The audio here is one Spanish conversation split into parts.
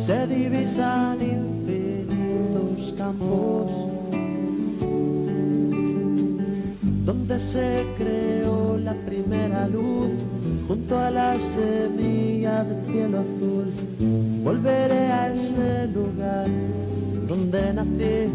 se divisan infinitos campos donde se creó la primera luz junto a la semilla del cielo azul. Volveré a ese lugar donde nací,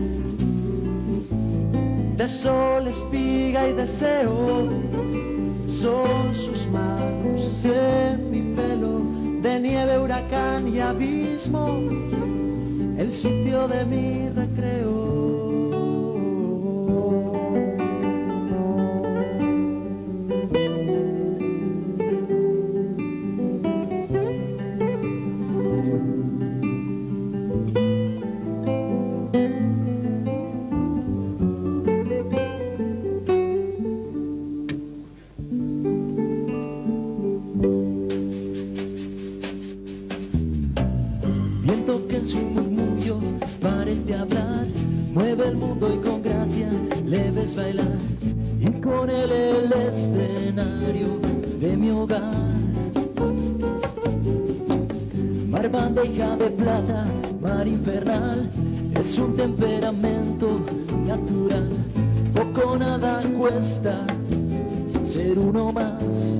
de sol, espiga y deseo. Son sus manos en mi pelo, de nieve, huracán y abismo, el sitio de mi recreo. Viento que en su murmullo parece hablar, mueve el mundo y con gracia le ves bailar, y con él el escenario de mi hogar. Mar bandeja de plata, mar infernal, es un temperamento natural. Poco o nada cuesta ser uno más.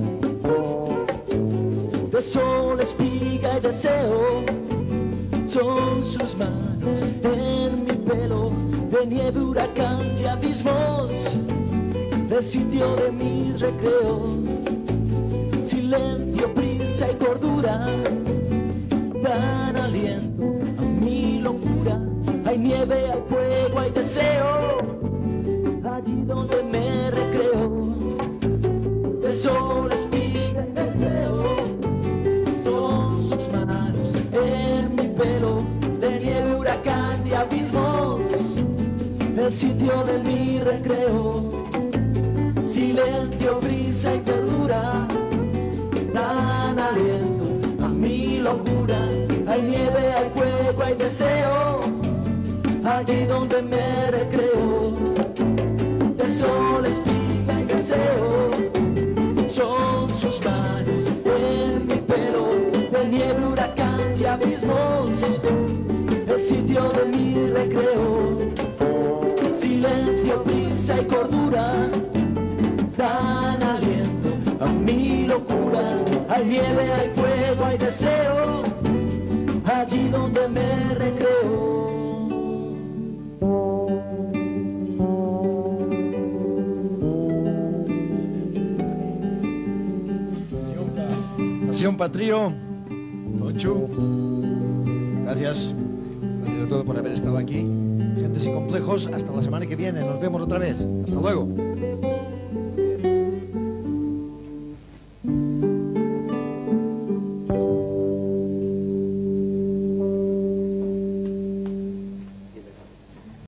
De sol, espiga y deseo, son sus manos en mi pelo, de nieve, huracán y abismos, del sitio de mis recreos. Silencio, prisa y cordura dan aliento a mi locura. Hay nieve, hay fuego, hay deseo, allí donde me recreo. De sol, espiga y deseo, son sus manos en mi pelo, de nieve, huracán y abismos, el sitio de mi recreo. Silencio, brisa y cordura dan aliento a mi locura. Hay nieve, hay fuego, hay deseo, allí donde me recreo. De sol, espiga y deseo, son sus manos en mi pelo, de nieve, huracán y abismos, el sitio de mi recreo. Silencio, prisa y cordura dan aliento a mi locura. Hay nieve, hay fuego, hay deseo, allí donde me recreo. Pasión Patrío, Tonchu, gracias. Gracias a todos por haber estado aquí. Gente sin complejos, hasta la semana que viene. Nos vemos otra vez. Hasta luego.